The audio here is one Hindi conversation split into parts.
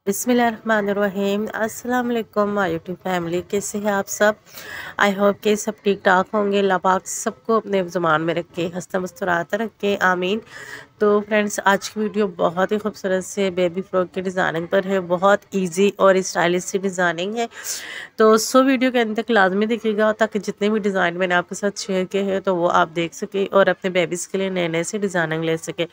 बिस्मिल्लाहिर्रहमानिर्रहीम। अस्सलाम वालेकुम माय यूट्यूब फैमिली, कैसे हैं आप सब। आई होप के सब ठीक ठाक होंगे। अल्लाह पाक सबको अपने ज़ुबान में रखे, हंसता मुस्कुराता रखे, आमीन। तो फ्रेंड्स, आज की वीडियो बहुत ही खूबसूरत से बेबी फ्रॉक की डिज़ाइनिंग पर है। बहुत इजी और स्टाइलिश सी डिज़ाइनिंग है। तो वीडियो के अंत तक लाजमी देखिएगा, ताकि जितने भी डिज़ाइन मैंने आपके साथ शेयर किए हैं तो वो आप देख सके और अपने बेबीज़ के लिए नए नए से डिज़ाइनिंग ले सके।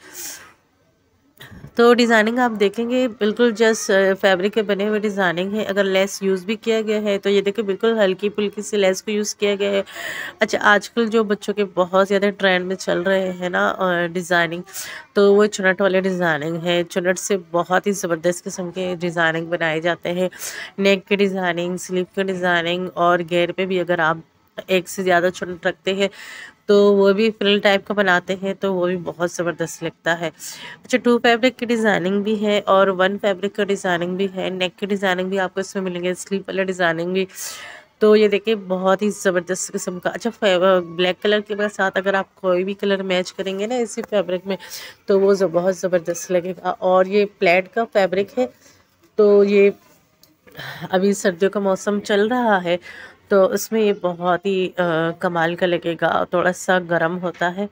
तो डिज़ाइनिंग आप देखेंगे बिल्कुल जस्ट फैब्रिक के बने हुए डिज़ाइनिंग है। अगर लेस यूज़ भी किया गया है तो ये देखिए बिल्कुल हल्की फुल्की सी लेस को यूज़ किया गया है। अच्छा, आजकल जो बच्चों के बहुत ज़्यादा ट्रेंड में चल रहे हैं ना डिज़ाइनिंग, तो वो चुनट वाले डिज़ाइनिंग है। चुनट से बहुत ही ज़बरदस्त किस्म के डिज़ाइनिंग बनाए जाते हैं। नेक की डिज़ाइनिंग, स्लीव की डिज़ाइनिंग और घेर पे भी अगर आप एक से ज़्यादा चुनट रखते हैं तो वो भी फ्रिल टाइप का बनाते हैं, तो वो भी बहुत ज़बरदस्त लगता है। अच्छा, 2 फैब्रिक की डिज़ाइनिंग भी है और 1 फैब्रिक का डिज़ाइनिंग भी है। नेक की डिज़ाइनिंग भी आपको इसमें मिलेंगे, स्लीव वाला डिज़ाइनिंग भी। तो ये देखिए बहुत ही ज़बरदस्त किस्म का। अच्छा, ब्लैक कलर के साथ अगर आप कोई भी कलर मैच करेंगे ना इसी फैब्रिक में, तो वो बहुत ज़बरदस्त लगेगा। और ये प्लेड का फैब्रिक है, तो ये अभी सर्दियों का मौसम चल रहा है तो इसमें ये बहुत ही कमाल का लगेगा, थोड़ा सा गर्म होता है।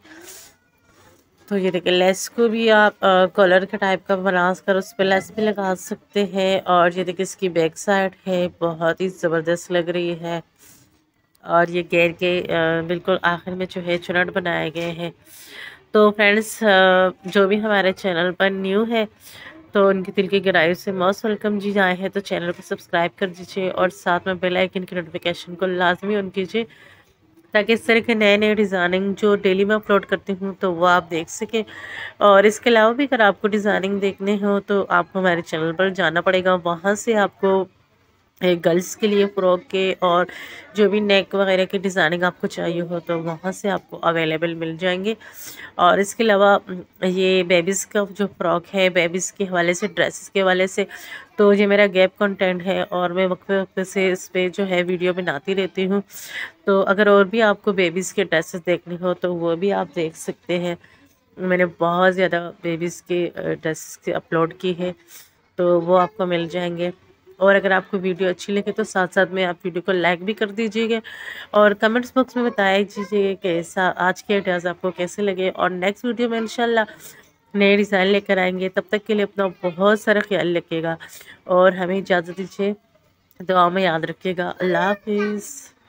तो ये देखिए लेस को भी आप कॉलर के टाइप का बना कर उस पर लेस भी लगा सकते हैं। और ये देखिए इसकी बैक साइड है, बहुत ही ज़बरदस्त लग रही है। और ये घेर के बिल्कुल आखिर में जो है चुनट बनाए गए हैं। तो फ्रेंड्स, जो भी हमारे चैनल पर न्यू है तो उनकी दिल की गहराई से मोस्ट वेलकम जी। आए हैं तो चैनल को सब्सक्राइब कर दीजिए और साथ में बेल आइकन की नोटिफिकेशन को लाजमी ऑन कीजिए, ताकि इस तरह के नए नए डिज़ाइनिंग जो डेली मैं अपलोड करती हूँ तो वो आप देख सकें। और इसके अलावा भी अगर आपको डिज़ाइनिंग देखने हो तो आपको हमारे चैनल पर जाना पड़ेगा। वहाँ से आपको गर्ल्स के लिए फ़्रॉक के और जो भी नेक वगैरह की डिज़ाइनिंग आपको चाहिए हो तो वहाँ से आपको अवेलेबल मिल जाएंगे। और इसके अलावा ये बेबीज़ का जो फ़्रॉक है, बेबीज़ के हवाले से, ड्रेसेस के हवाले से, तो ये मेरा गैप कंटेंट है और मैं वक्फे वक्फे से इस पे जो है वीडियो बनाती रहती हूँ। तो अगर और भी आपको बेबीज़ के ड्रेसेस देखने हो तो वो भी आप देख सकते हैं। मैंने बहुत ज़्यादा बेबीज़ के ड्रेसेस अपलोड की है, तो वो आपको मिल जाएंगे। और अगर आपको वीडियो अच्छी लगे तो साथ साथ में आप वीडियो को लाइक भी कर दीजिएगा और कमेंट्स बॉक्स में बताया दीजिए कैसा आज के आइडियाज़ आपको कैसे लगे। और नेक्स्ट वीडियो में इंशाल्लाह नए डिज़ाइन लेकर आएंगे। तब तक के लिए अपना बहुत सारा ख्याल रखिएगा और हमें इजाज़त दीजिए। दुआ में याद रखिएगा। अल्लाह हाफिज़।